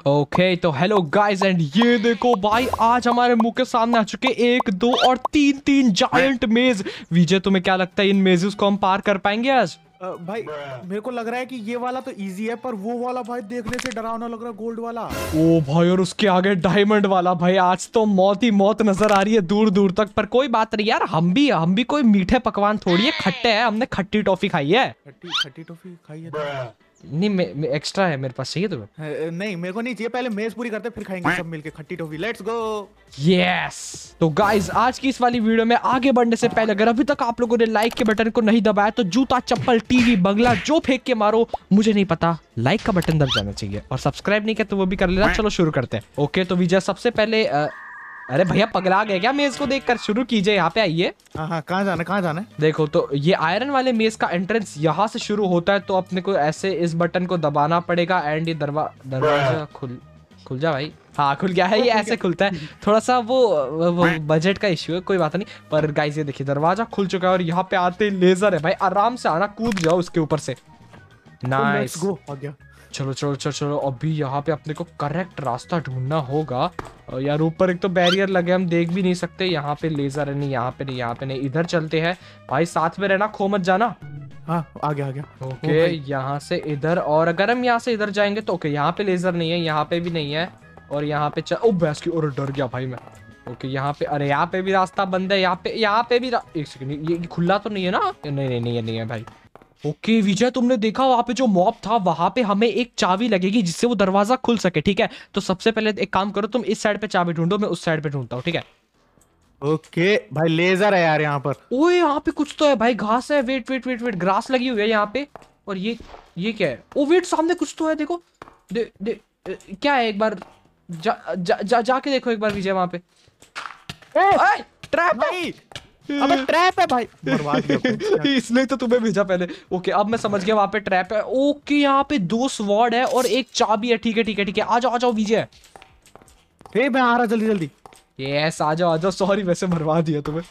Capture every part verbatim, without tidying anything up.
Okay okay, तो hello guys and ये देखो भाई आज हमारे मुंह के सामने आ चुके एक दो और तीन तीन जायंट मेज। विजय तुम्हें क्या लगता है इन मेजेस को हम पार कर पाएंगे आज? आ, भाई मेरे को लग रहा है कि ये वाला तो इजी है, पर वो वाला भाई देखने से डरावना लग रहा है, गोल्ड वाला। ओ भाई और उसके आगे डायमंड वाला। भाई आज तो मौत ही मौत नजर आ रही है दूर दूर तक। पर कोई बात नहीं यार, हम भी हम भी कोई मीठे पकवान थोड़ी है, खट्टे हैं। हमने खट्टी टॉफी खाई है। खट्टी खट्टी टॉफी खाई है? नहीं एक्स्ट्रा है मेरे पास, चाहिए तुम्हें? नहीं मेरे को नहीं चाहिए, पहले मेज पूरी करते फिर खाएंगे सब मिलके खट्टी टॉफी। Let's go. यस तो गाइज आज की इस वाली वीडियो में आगे बढ़ने से पहले अगर अभी तक आप लोगों ने लाइक के बटन को नहीं दबाया तो जूता चप्पल टीवी बंगला जो फेंक के मारो, मुझे नहीं पता, लाइक का बटन दब जाना चाहिए और सब्सक्राइब नहीं किया तो वो भी कर लेना। चलो शुरू करते हैं। ओके तो विजय सबसे पहले आ, अरे भैया पगला गए क्या? मेज को देखकर शुरू कीजिए, यहाँ पे आइए। हाँ हाँ कहाँ जाना कहाँ जाना है? देखो तो ये आयरन वाले मेज का एंट्रेंस यहाँ से शुरू होता है, तो अपने को ऐसे इस बटन को दबाना पड़ेगा एंड ये दरवा दरवाजा खुल खुल जा भाई। हाँ खुल गया है, ये ऐसे खुलता है। थोड़ा सा वो, वो बजट का इश्यू है, कोई बात नहीं। पर गाइस ये देखिए दरवाजा खुल चुका है और यहाँ पे आते लेजर है भाई, आराम से आना, कूद जाओ उसके ऊपर से। नाइस गो आ गया। चलो चलो चलो चलो अभी यहाँ पे अपने को करेक्ट रास्ता ढूंढना होगा। और यार ऊपर एक तो बैरियर लगे, हम देख भी नहीं सकते। यहाँ पे लेजर है, नहीं यहाँ पे नहीं, यहाँ पे नहीं, इधर चलते हैं भाई, साथ में रहना, खो मत जाना। हाँ आ गया आ गया। ओके यहाँ से इधर, और अगर हम यहाँ से इधर जाएंगे तो ओके यहाँ पे लेजर नहीं है, यहाँ पे भी नहीं है, और यहाँ पे चल ओ भैंस की, और डर गया भाई मैं। ओके यहाँ पे, अरे यहाँ पे भी रास्ता बंद है, यहाँ पे यहाँ पे भी एक सेकंड, ये खुला तो नहीं है ना? नहीं नहीं नहीं नहीं है भाई। ओके विजय तुमने देखा वहां पे जो मॉब था, वहां पे हमें एक चाबी लगेगी जिससे वो दरवाजा खुल सके, ठीक है? तो सबसे पहले एक काम करो, तुम इस साइड पे चाबी ढूंढो, मैं उस साइड पे ढूंढता हूँ, ठीक है? ओके भाई लेजर है यार यहाँ पर। ओए यहाँ पे कुछ तो है भाई, घास है, wait wait wait wait, grass लगी हुई है यहाँ पे। और ये ये क्या है? ओ वेट सामने कुछ तो है, देखो दे, दे, क्या है? एक बार जा, जा, जा, जाके देखो एक बार विजय वहां पे। ट्रैप है, अबे ट्रैप है भाई, बर्बाद किया। इसलिए तो तुम्हें भेजा पहले। ओके अब मैं समझ गया वहां पे ट्रैप है। ओके यहाँ पे दो स्वॉर्ड है और एक चाबी है, ठीक है ठीक है ठीक है, आ जाओ आ जाओ विजय। हे मैं आ रहा जल्दी जल्दी। यस आ जाओ आ जाओ, सॉरी वैसे भरवा दिया तुम्हें।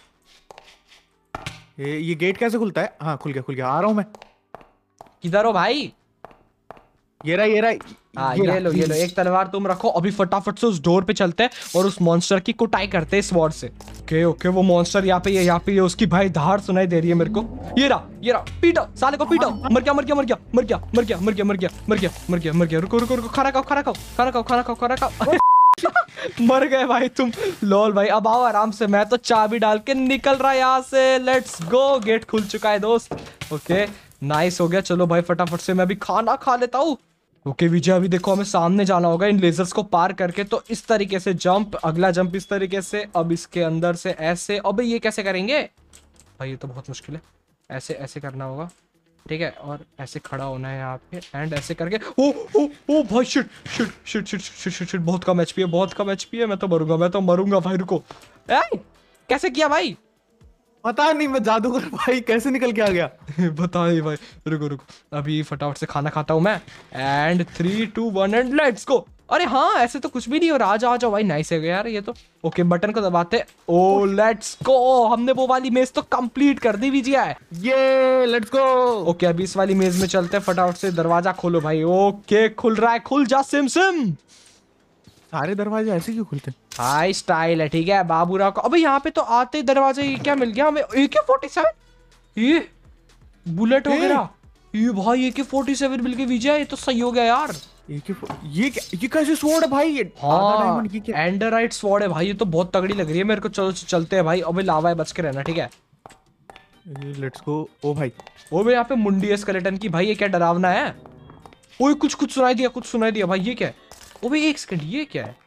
ये ये गेट कैसे खुलता है? हाँ खुल गया खुल गया, आ रहा हूँ मैं। किधर हो भाई? ये रहा ये रहा। हाँ ये, ये लो ये लो, एक तलवार तुम रखो, अभी फटाफट से उस डोर पे चलते हैं और उस मॉन्स्टर की कुटाई करते हैं स्वॉर्ड से। ओके ओके वो मॉन्स्टर यहाँ पे ये यहाँ पे ये, उसकी भाई धार सुनाई दे रही है मेरे को। ये रहा ये रहा, पीटो साले को पीटो। मर गया मर गया मर गया मर गया मर गया मर गया मर गया मर गया मर गया मर गया। रुको रुको रुको, खाना खाओ खाना खाओ खाना खाओ खाना खाओ खाना खाओ। मर गए भाई तुम, लॉल भाई। अब आओ आराम से, मैं तो चाबी डाल के निकल रहा यहाँ से। लेट्स गो, गेट खुल चुका है दोस्त। ओके नाइस हो गया, चलो भाई फटाफट से मैं अभी खाना खा लेता हूँ। ओके विजय अभी देखो हमें सामने जाना होगा इन लेजर्स को पार करके, तो इस तरीके से जंप, अगला जंप इस तरीके से, अब इसके अंदर से ऐसे। अबे ये कैसे करेंगे भाई? ये तो बहुत मुश्किल है, ऐसे ऐसे करना होगा, ठीक है? और ऐसे खड़ा होना है यहाँ पे एंड ऐसे करके। ओ ओ ओ भाई shit shit shit shit shit shit shit, बहुत कम एचपी है, बहुत कम एचपी है, मैं तो मरूंगा मैं तो मरूंगा भाई। रुको ए, कैसे किया भाई? पता नहीं, मैं जादूगर भाई कैसे निकल के आ गया। बता नहीं भाई, रुको रुको अभी फटाफट से खाना खाता हूँ मैं। And three two one and let's go. अरे हाँ ऐसे तो कुछ भी नहीं हो रहा, आ जाओ आ जाओ भाई, नाइस है यार ये तो। ओके बटन को दबाते, ओ लेट्स गो, हमने वो वाली मेज तो कंप्लीट कर दी विजय है। ये लेट्स गो। ओके अभी इस वाली मेज में चलते हैं, फटाफट से दरवाजा खोलो भाई। ओके खुल रहा है, खुल जा सिम सिम। सारे दरवाजे ऐसे क्यों खुलते? हाई स्टाइल है, ठीक है बाबूराव को। अबे यहाँ पे तो आते ही दरवाजे, ये क्या मिल गया हमें? ए के फोर्टी सेवन, ये बुलेट वगैरह, ये भाई ए के फोर्टी सेवन मिल गए विजय, ये तो सही हो गया यार। ये ये ये कैसे स्वॉर्ड है भाई? ये हाँ एंडरराइट स्वॉर्ड है भाई, ये तो बहुत तगड़ी लग रही है मेरे को। चलो चलते हैं भाई, अबे लावा है, बच के रहना, ठीक है? Let's go. ओ भाई ओ भाई यहाँ पे मुंडी है स्केलेटन की, भाई ये क्या डरावना है? ओए कुछ कुछ सुनाई दिया, कुछ सुनाई दिया भाई, ये क्या है? ओ भाई एक सेकंड, ये क्या है?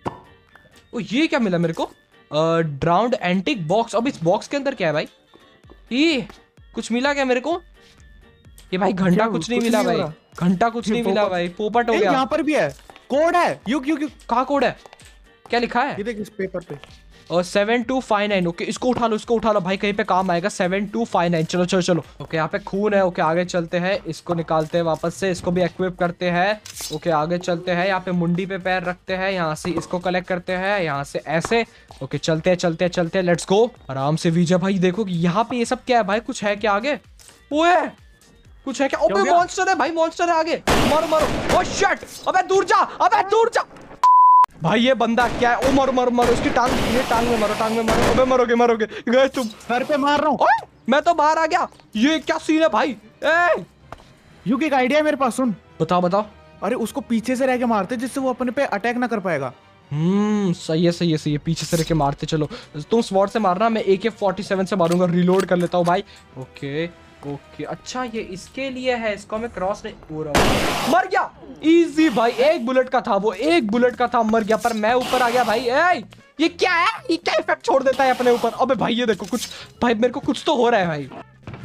ओ ये क्या मिला मेरे को? Drowned antique box. अब इस बॉक्स के अंदर क्या है भाई? ये कुछ मिला क्या मेरे को? ये भाई घंटा कुछ नहीं मिला भाई, घंटा कुछ नहीं मिला भाई, पोपट हो गया। यहाँ पर भी है, कोड है। यू क्यों क्यों कहाँ कोड है? क्या लिखा है? ये देख इस पेपर पे। और seven two five nine. Okay इसको उठा लो, इसको उठा लो भाई, कहीं पे काम आएगा। सेवन टू फाइव नाइन, चलो चलो चलो। ओके यहाँ पे खून है, ओके आगे चलते हैं, इसको निकालते हैं वापस से, इसको भी एक्विप करते हैं। ओके आगे चलते हैं, यहाँ पे मुंडी पे पैर रखते हैं, यहाँ से इसको कलेक्ट करते हैं, यहाँ से ऐसे। ओके चलते हैं चलते हैं चलते हैं, लेट्स गो आराम से। विजय भाई देखो यहाँ पे ये सब क्या है भाई? कुछ है क्या आगे? ओए कुछ है क्या? क्या हो अबे गया? मॉन्स्टर है भाई, मॉन्स्टर है आगे। मारो मारो। ओ शिट, अबे दूर जा, अबे दूर जा। भाई ये बंदा क्या है? ओ मारो मारो मारो उसकी टांग, ये टांग में मारो, टांग में मारो। अबे मरोगे मरोगे गए तुम। सर पे मार रहा हूँ। ओए मैं तो बाहर आ गया। ये क्या सीन है भाई? ए युग एक आइडिया है मेरे पास, सुन। बताओ बताओ। अरे उसको पीछे से रह के मारते जिससे वो अपने पे अटैक ना कर पाएगा। हम्म सही है सही है सही है। पीछे से रह के मारते चलो। तुम स्वॉर्ड से मारना, मैं ए के फोर्टी सेवन से मारूंगा। रिलोड कर लेता हूँ भाई। ओके ओके अच्छा ये इसके लिए है, इसको मैं क्रॉस नहीं पूरा मर गया। इजी भाई, एक बुलेट का था वो, एक बुलेट का था, मर गया। पर मैं ऊपर आ गया भाई। ए ये क्या है? ये क्या इफेक्ट छोड़ देता है अपने ऊपर? अबे भाई ये देखो कुछ, भाई मेरे को कुछ तो हो रहा है भाई।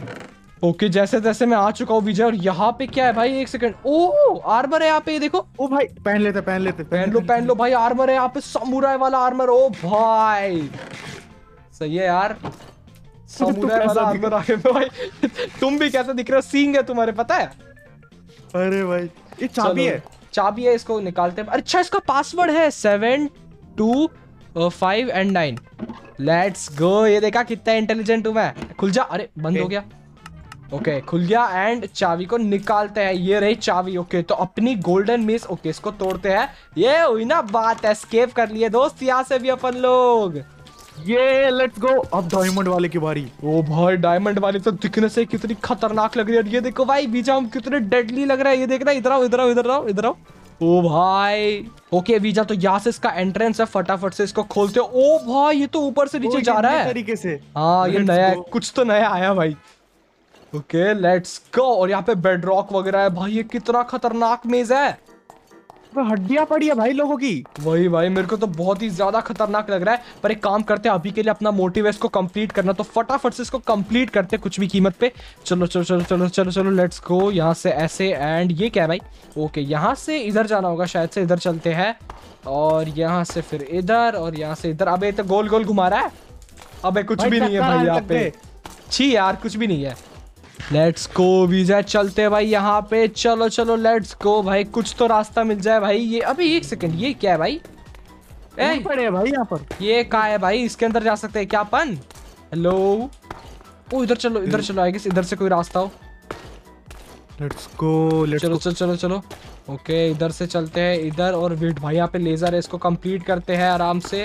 ओके जैसे तैसे मैं आ चुका हूँ विजय। और यहाँ पे क्या है भाई? एक सेकंड। ओ आर्मर है यहाँ पे, ये देखो। ओ भाई पहन लेते पहन लेते पहन लो पहन लो भाई, आर्मर है यहाँ पे, समुराई वाला आर्मर। ओ भाई सही है यार, समुराई वाला आर्मर आ गया भाई। तुम भी कैसे दिख रहे हो? सींग है तुम्हारे, पता है? अरे भाई ये चाबी है। चाबी है, इसको निकालते हैं। अच्छा इसका पासवर्ड है seven two five and nine. Let's go. ये देखा कितना इंटेलिजेंट हूं मैं। खुल जा। अरे बंद हो गया। ओके okay, खुल गया। एंड चाबी को निकालते हैं। ये रही चाबी। ओके okay, तो अपनी गोल्डन मेस। ओके इसको तोड़ते हैं। ये हुई ना बात, एस्केप कर लिए दोस्त यहाँ से भी अपन लोग। ये लेट्स गो। अब डायमंड वाले की बारी। ओ भाई डायमंड वाली तो दिखने से कितनी खतरनाक लग रही है। ये देखो भाई वीजा, हम कितने डेडली लग रहा है। ये देख रहा है, इधर आओ इधर आओ इधर आओ इधर आओ। ओ भाई ओके वीजा, तो यहाँ से इसका एंट्रेंस है, फटाफट से इसको खोलते हो। ओ भाई ये तो ऊपर से नीचे जा रहा है तरीके से। हाँ ये नया है, कुछ तो नया आया भाई। Okay let's go. और यहाँ पे बेड रॉक वगैरह है भाई। ये कितना खतरनाक मेज है। हड्डियां पड़ी है भाई लोगों की। वही भाई मेरे को तो बहुत ही ज्यादा खतरनाक लग रहा है। पर एक काम करते हैं, अभी के लिए अपना मोटिव है इसको कंप्लीट करना, तो फटाफट से इसको कंप्लीट करते हैं कुछ भी कीमत पे। चलो चलो चलो चलो चलो चलो लेट्स गो। यहाँ से ऐसे, एंड ये क्या है भाई? ओके यहाँ से इधर जाना होगा शायद से, इधर चलते हैं। और यहाँ से फिर इधर, और यहाँ से इधर। अबे तो गोल गोल घुमा रहा है। अबे कुछ भी नहीं है भाई यहाँ पे। छी यार कुछ भी नहीं है। लेट्स गो विजय, चलते भाई यहाँ पे। चलो चलो लेट्स गो भाई, कुछ तो रास्ता मिल जाए भाई। ये अभी एक सेकंड, ये क्या है भाई? ए पड़े है भाई यहाँ पर। ये कहाँ है भाई? इसके अंदर जा सकते हैं क्या अपन? हेलो ओ इधर चलो इधर चलो। आई गेस इधर से कोई रास्ता हो। लेट्स गो लेट्स चलो चलो चलो चलो। ओके इधर से चलते हैं इधर। और वेट भाई यहाँ पे लेजर है, इसको कंप्लीट करते हैं आराम से।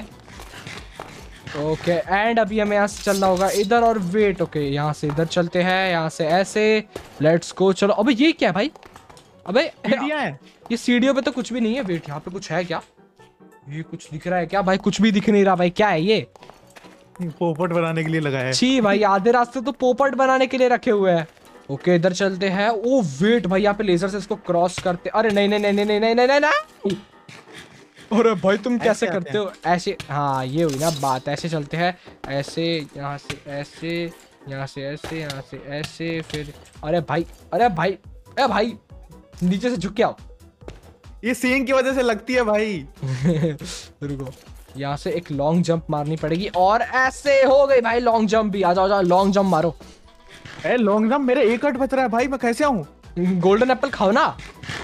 ओके एंड अभी हमें यहाँ से चलना होगा इधर। और वेट ओके यहाँ से इधर चलते हैं, यहाँ से ऐसे। Let's go. चलो अबे ये क्या है भाई? अबे सीढ़ियां हैं। ये सीढ़ियों पे तो कुछ भी नहीं है। वेट यहाँ पे कुछ है क्या? ये कुछ दिख रहा है क्या भाई? कुछ भी दिख नहीं रहा भाई। क्या है ये? पोपट बनाने के लिए लगाया है। छी भाई आधे रास्ते तो पोपट बनाने के लिए रखे हुए हैं। ओके इधर चलते हैं। ओ वेट भाई यहाँ पे लेजर से इसको क्रॉस करते। अरे नहीं नहीं नहीं नहीं नहीं नहीं नहीं नहीं। अरे भाई तुम कैसे करते हो ऐसे? हाँ ये हुई ना बात। ऐसे चलते हैं, ऐसे, यहाँ से ऐसे, यहाँ से ऐसे, यहाँ से ऐसे, फिर अरे भाई अरे भाई अरे भाई नीचे से झुक के आओ। ये सींग की वजह से लगती है भाई। रुको, यहाँ से एक लॉन्ग जंप मारनी पड़ेगी। और ऐसे हो गई भाई लॉन्ग जंप भी। आ जाओ जाओ लॉन्ग जंप मारो। ए लॉन्ग जंप मेरे एक कट बच रहा है भाई, मैं कैसे आऊँ? गोल्डन एप्पल खाओ ना।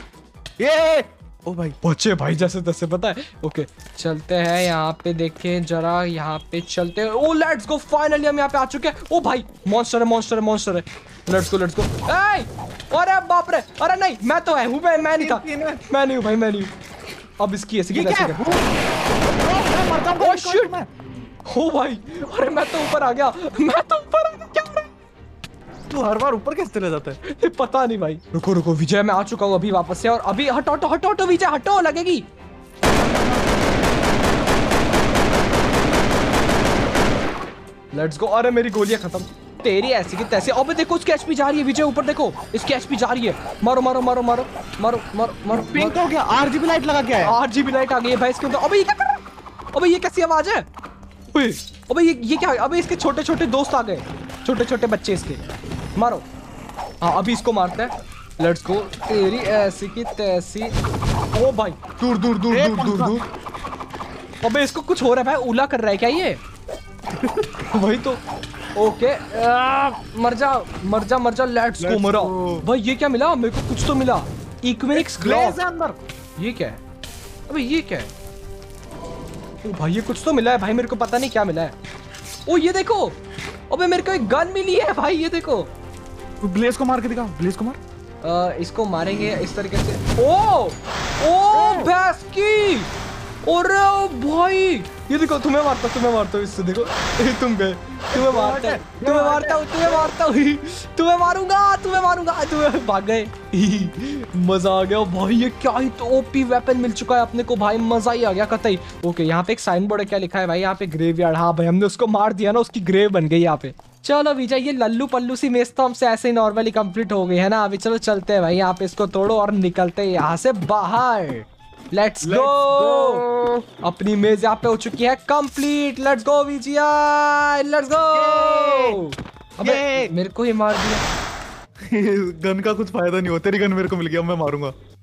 ये ओ भाई बच्चे भाई जैसे तैसे, पता है। ओके चलते हैं यहाँ पे, देखें जरा यहाँ पे चलते हैं। ओ लेट्स गो, फाइनली हम यहाँ पे आ चुके हैं। ओ भाई मॉन्स्टर है मॉन्स्टर है मॉन्स्टर है। Let's go let's go. ए अरे बाप रे, अरे नहीं मैं तो है हूँ, मैं मैं नहीं था, मैं नहीं हूँ भाई, मैं नहीं हूँ। अब इसकी ऐसी की तैसी कर। ओ शिट, ओ भाई अरे मैं तो ऊपर आ गया, मैं तो ऊपर आ गया। क्या तू हर बार ऊपर कैसे चले जाता है? पता नहीं भाई। रुको रुको विजय, मैं आ चुका हूँ अभी वापस से। और अभी हटो हटो हटो हटो विजय, हटो, लगेगी। Let's go. अरे मेरी गोलियां खत्म, तेरी ऐसी की तैसी। अबे देखो उसकी एचपी जा रही है विजय, ऊपर देखो इसकी एचपी जा रही है। मारो मारो मारो मारो मारो मारो मारो। पिंक हो गया, आरजीबी लाइट लगा क्या है? आरजीबी लाइट आ गई है भाई इसके अंदर। अबे ये क्या कर रहा है? अबे ये कैसी आवाज है? अबे ये ये क्या? अबे इसके छोटे छोटे दोस्त आ गए, छोटे छोटे बच्चे इसके। मारो। हाँ अभी इसको मारते हैं। Let's go. तेरी ऐसी की तैसी। ओ भाई दूर दूर दूर दूर दूर दूर। अबे इसको कुछ हो रहा है भाई, उला कर रहा है क्या ये? वही तो। ओके मर जा मर जा मर जा। Let's go. मरा भाई। ये क्या मिला मेरे को? कुछ तो मिला। इक्विनिक्स ग्लॉव अंदर। ये क्या है? अबे ये क्या है? ओ भाई ये कुछ तो मिला है भाई, मेरे को पता नहीं क्या मिला है। ओ ये देखो, अबे मेरे को एक गन मिली है भाई, ये देखो। ब्लेज को मार के दिखा, ब्लेज को मार। आ, इसको मारेंगे इस तरीके से। ओ ओ भैंस की, अरे भाई ये देखो, तुम्हें मारता तुम्हें मारता हूँ इससे, देखो तुम गए, तुम्हें मारता तुम्हें मारता हूँ तुम्हें मारता हूँ तुम्हें मारूंगा तुम्हें मारूंगा तुम्हें भाग गए। मजा आ गया भाई, ये क्या ही तो ओपी वेपन मिल चुका है अपने को भाई, मजा ही आ गया कतई। ओके यहाँ पे एक साइन बोर्ड है, क्या लिखा है भाई यहाँ पे? ग्रेवयार्ड। हाँ भाई हमने उसको मार दिया ना, उसकी ग्रेव बन गई यहाँ पे। चलो विजय, ये लल्लू पल्लू सी मेज तो हमसे ऐसे ही नॉर्मली कंप्लीट हो गई है ना। अभी चलो चलते हैं भाई, यहाँ पे इसको तोड़ो और निकलते हैं यहाँ से बाहर। Let's go. अपनी मेज यहाँ पे हो चुकी है complete. Let's go Vijaya, let's go. अबे मेरे को ही मार दिया। गन का कुछ फायदा नहीं हो, तेरी गन मेरे को मिल गया, मैं मारूंगा।